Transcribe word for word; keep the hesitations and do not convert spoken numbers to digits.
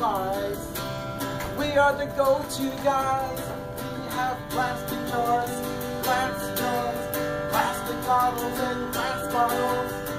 supplies. We are the go-to guys. We have plastic jars, glass jars, plastic bottles and glass bottles.